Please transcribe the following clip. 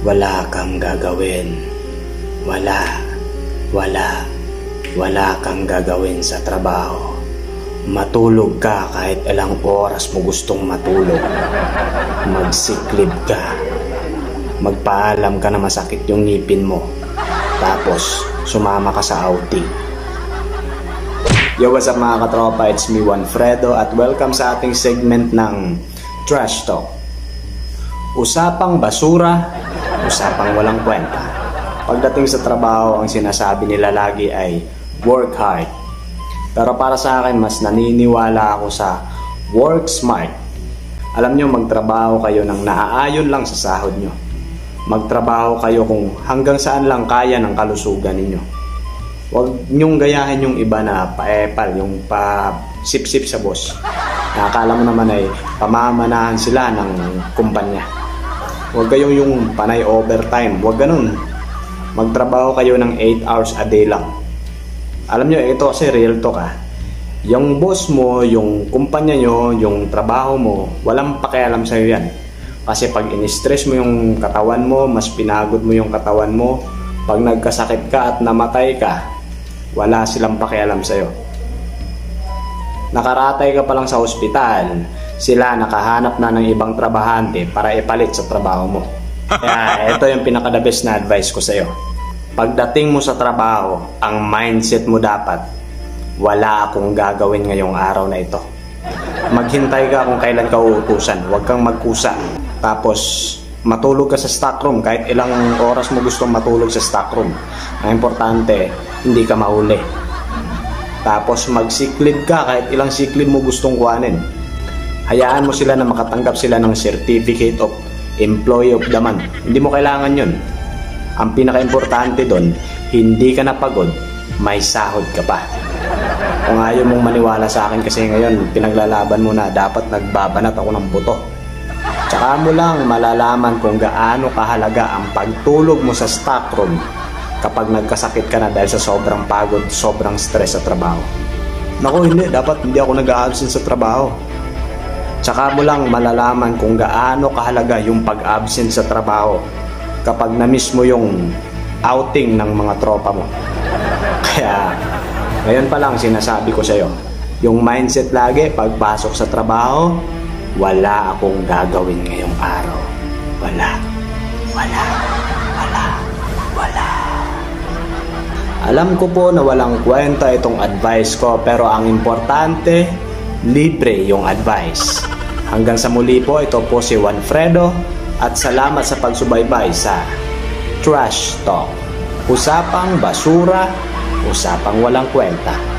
Wala kang gagawin. Wala kang gagawin sa trabaho. Matulog ka kahit ilang oras mo gustong matulog. Magsiklib ka. Magpaalam ka na masakit yung ngipin mo. Tapos, sumama ka sa outing. Yo, what's up mga katropa? It's me, Juan Fredo, at welcome sa ating segment ng Trash Talk. Usapang basura, usapang walang kwenta. Pagdating sa trabaho, ang sinasabi nila lagi ay work hard. Pero para sa akin, mas naniniwala ako sa work smart. Alam nyo, magtrabaho kayo ng naaayon lang sa sahod nyo. Magtrabaho kayo kung hanggang saan lang kaya ng kalusugan ninyo. Huwag nyong gayahin yung iba na paepal, yung pa-sip-sip sa boss. Nakakala mo naman ay pamamanahan sila ng kumpanya. Huwag kayong yung panay overtime. Huwag ganun. Magtrabaho kayo ng 8 hours a day lang. Alam nyo, ito kasi real talk . Yung boss mo, yung kumpanya nyo, yung trabaho mo, walang pakialam sa'yo yan. Kasi pag in-stress mo yung katawan mo, mas pinagod mo yung katawan mo, pag nagkasakit ka at namatay ka, wala silang pakialam sa'yo. Nakaratay ka pa lang sa ospital, sila nakahanap na ng ibang trabahante para ipalit sa trabaho mo. Kaya ito yung pinaka-the best na advice ko sa'yo. Pagdating mo sa trabaho, ang mindset mo dapat, wala akong gagawin ngayong araw na ito. Maghintay ka kung kailan ka uutusan, huwag kang magkusa. Tapos matulog ka sa stockroom kahit ilang oras mo gustong matulog sa stockroom. Ang importante, hindi ka mahuli. Tapos magsiklib ka kahit ilang siklib mo gustong kuhanin. Hayaan mo sila na makatanggap sila ng Certificate of Employee of the Month. Hindi mo kailangan yun. Ang pinaka-importante doon, hindi ka napagod, may sahod ka pa. Kung ayaw mong maniwala sa akin kasi ngayon, pinaglalaban mo na dapat nagbabanat ako ng buto. Tsaka mo lang malalaman kung gaano kahalaga ang pagtulog mo sa stockroom kapag nagkasakit ka na dahil sa sobrang pagod, sobrang stress sa trabaho. Naku, hindi ako nag-a-absent sa trabaho. Tsaka mo lang malalaman kung gaano kahalaga yung pag-absent sa trabaho kapag na-miss mo yung outing ng mga tropa mo. Kaya, ngayon pa lang sinasabi ko sa'yo, yung mindset lagi, pagpasok sa trabaho, wala akong gagawin ngayong araw. Wala. Alam ko po na walang kwenta itong advice ko, pero ang importante, libre yung advice. Hanggang sa muli po, ito po si Juan Fredo at salamat sa pagsubaybay sa Trash Talk. Usapang basura, usapang walang kwenta.